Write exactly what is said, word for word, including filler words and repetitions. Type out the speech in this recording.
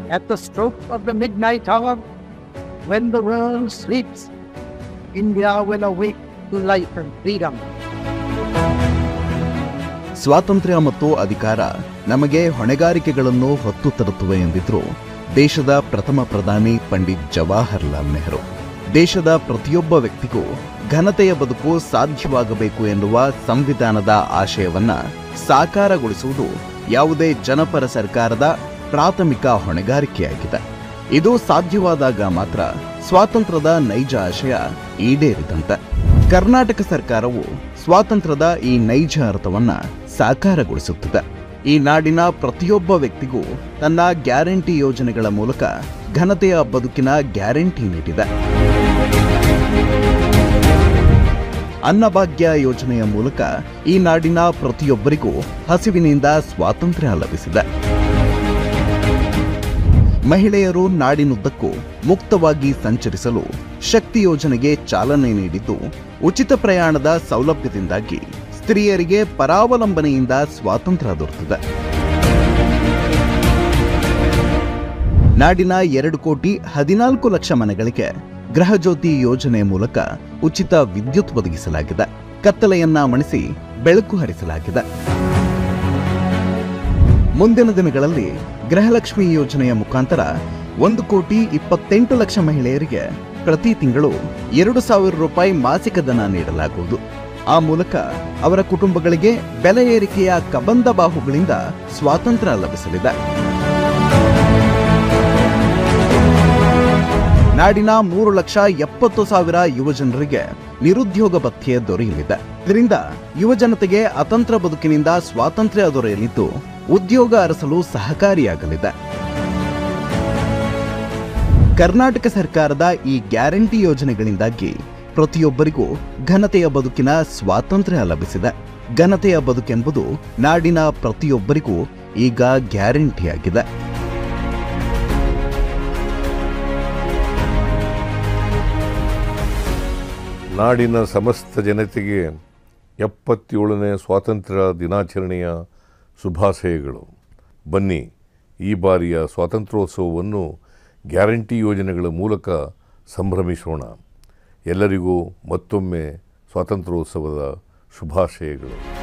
At the stroke of the midnight hour, when the world sleeps, India will awake to life and freedom. ಸ್ವಾತಂತ್ರ್ಯ ಮತ್ತು ಅಧಿಕಾರ ನಮಗೆ ಹೊಣೆಗಾರಿಕೆಗಳನ್ನು ಹೊತ್ತು ತರುತ್ತವೆ ಎಂದಿದ್ರು ದೇಶದ ಪ್ರಥಮ ಪ್ರಧಾನಿ ಪಂಡಿತ್ ಜವಾಹರ್ಲಾಲ್ ನೆಹರು. ದೇಶದ ಪ್ರತಿಯೊಬ್ಬ ವ್ಯಕ್ತಿಗೂ ಘನತೆಯ ಬದುಕು ಸಾಧ್ಯವಾಗಬೇಕು ಎನ್ನುವ ಸಂವಿಧಾನದ ಆಶಯವನ್ನ ಸಾಕಾರಗೊಳಿಸುವುದು ಯಾವುದೇ ಜನಪರ ಸರ್ಕಾರದ ಪ್ರಾಥಮಿಕ ಹೊಣೆಗಾರಿಕೆಯಾಗಿದೆ. ಇದು ಸಾಧ್ಯವಾದಾಗ ಮಾತ್ರ ಸ್ವಾತಂತ್ರ್ಯದ ನೈಜ ಆಶಯ ಈಡೇರಿದಂತೆ. ಕರ್ನಾಟಕ ಸರ್ಕಾರವು ಸ್ವಾತಂತ್ರ್ಯದ ಈ ನೈಜ ಅರ್ಥವನ್ನ ಸಾಕಾರಗೊಳಿಸುತ್ತದೆ. ಈ ನಾಡಿನ ಪ್ರತಿಯೊಬ್ಬ ವ್ಯಕ್ತಿಗೂ ತನ್ನ ಗ್ಯಾರಂಟಿ ಯೋಜನೆಗಳ ಮೂಲಕ ಘನತೆಯ ಬದುಕಿನ ಗ್ಯಾರಂಟಿ ನೀಡಿದೆ. ಅನ್ನಭಾಗ್ಯ ಯೋಜನೆಯ ಮೂಲಕ ಈ ನಾಡಿನ ಪ್ರತಿಯೊಬ್ಬರಿಗೂ ಹಸಿವಿನಿಂದ ಸ್ವಾತಂತ್ರ್ಯ ಲಭಿಸಿದೆ. ಮಹಿಳೆಯರು ನಾಡಿನುದ್ದಕ್ಕೂ ಮುಕ್ತವಾಗಿ ಸಂಚರಿಸಲು ಶಕ್ತಿ ಯೋಜನೆಗೆ ಚಾಲನೆ ನೀಡಿದ್ದು, ಉಚಿತ ಪ್ರಯಾಣದ ಸೌಲಭ್ಯದಿಂದಾಗಿ ಸ್ತ್ರೀಯರಿಗೆ ಪರಾವಲಂಬನೆಯಿಂದ ಸ್ವಾತಂತ್ರ್ಯ ದೊರೆತಿದೆ. ನಾಡಿನ ಎರಡು ಕೋಟಿ ಹದಿನಾಲ್ಕು ಲಕ್ಷ ಮನೆಗಳಿಗೆ ಗೃಹಜ್ಯೋತಿ ಯೋಜನೆ ಮೂಲಕ ಉಚಿತ ವಿದ್ಯುತ್ ಒದಗಿಸಲಾಗಿದೆ. ಕತ್ತಲೆಯನ್ನ ಮಣಿಸಿ ಬೆಳಕು ಹರಿಸಲಾಗಿದೆ. ಮುಂದಿನ ದಿನಗಳಲ್ಲಿ ಗೃಹಲಕ್ಷ್ಮಿ ಯೋಜನೆಯ ಮುಖಾಂತರ ಒಂದು ಕೋಟಿ ಇಪ್ಪತ್ತೆಂಟು ಲಕ್ಷ ಮಹಿಳೆಯರಿಗೆ ಪ್ರತಿ ತಿಂಗಳು ಎರಡು ಸಾವಿರ ರೂಪಾಯಿ ಮಾಸಿಕ ಧನ ನೀಡಲಾಗುವುದು. ಆ ಮೂಲಕ ಅವರ ಕುಟುಂಬಗಳಿಗೆ ಬೆಲೆ ಏರಿಕೆಯ ಕಬಂಧ ಬಾಹುಗಳಿಂದ ಸ್ವಾತಂತ್ರ್ಯ ಲಭಿಸಲಿದೆ. ನಾಡಿನ ಮೂರು ಲಕ್ಷ ಎಪ್ಪತ್ತು ಸಾವಿರ ಯುವಜನರಿಗೆ ನಿರುದ್ಯೋಗ ಭತ್ಯೆ ದೊರೆಯಲಿದೆ. ಇದರಿಂದ ಯುವಜನತೆಗೆ ಅತಂತ್ರ ಬದುಕಿನಿಂದ ಸ್ವಾತಂತ್ರ್ಯ ದೊರೆಯಲಿದ್ದು, ಉದ್ಯೋಗ ಅರಸಲು ಸಹಕಾರಿಯಾಗಲಿದೆ. ಕರ್ನಾಟಕ ಸರ್ಕಾರದ ಈ ಗ್ಯಾರಂಟಿ ಯೋಜನೆಗಳಿಂದಾಗಿ ಪ್ರತಿಯೊಬ್ಬರಿಗೂ ಘನತೆಯ ಬದುಕಿನ ಸ್ವಾತಂತ್ರ್ಯ ಲಭಿಸಿದೆ. ಘನತೆಯ ಬದುಕೆಂಬುದು ನಾಡಿನ ಪ್ರತಿಯೊಬ್ಬರಿಗೂ ಈಗ ಗ್ಯಾರಂಟಿಯಾಗಿದೆ. ನಾಡಿನ ಸಮಸ್ತ ಜನತೆಗೆ ಎಪ್ಪತ್ತೇಳನೇ ಸ್ವಾತಂತ್ರ್ಯ ದಿನಾಚರಣೆಯ ಶುಭಾಶಯಗಳು. ಬನ್ನಿ, ಈ ಬಾರಿಯ ಸ್ವಾತಂತ್ರ್ಯೋತ್ಸವವನ್ನು ಗ್ಯಾರಂಟಿ ಯೋಜನೆಗಳ ಮೂಲಕ ಸಂಭ್ರಮಿಸೋಣ. ಎಲ್ಲರಿಗೂ ಮತ್ತೊಮ್ಮೆ ಸ್ವಾತಂತ್ರ್ಯೋತ್ಸವದ ಶುಭಾಶಯಗಳು.